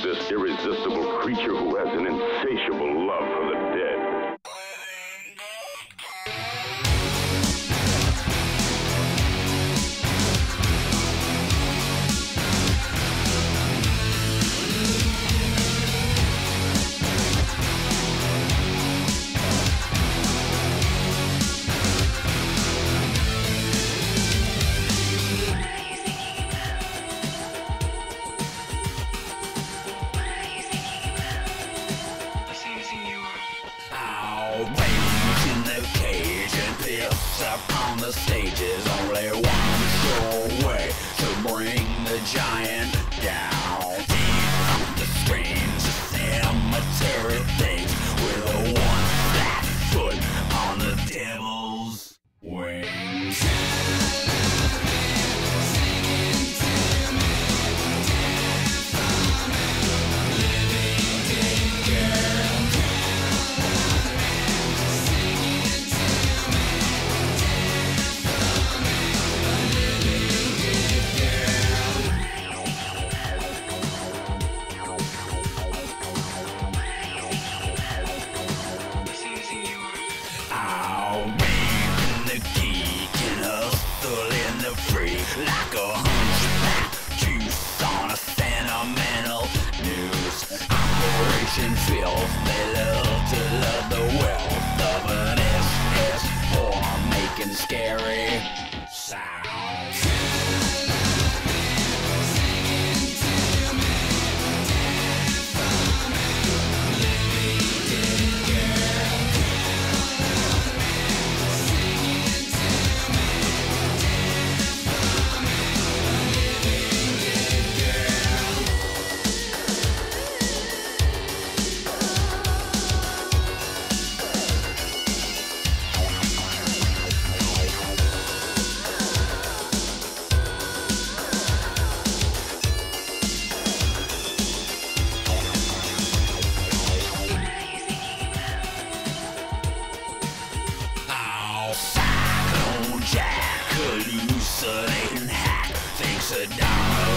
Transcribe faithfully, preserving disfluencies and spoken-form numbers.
this irresistible creature who has an insatiable love for the dead. Rage in the cage and piss up on the stage is only one sure way to bring the giant down. Deep from the screams, cemetery things with a one flat foot on the devil's wings. Like a hunchback juice on a sentimental news operation filth. They love to love the wealth of an S S four making scary sounds. Cyclone Jack, hallucinating hack, thinks a dollar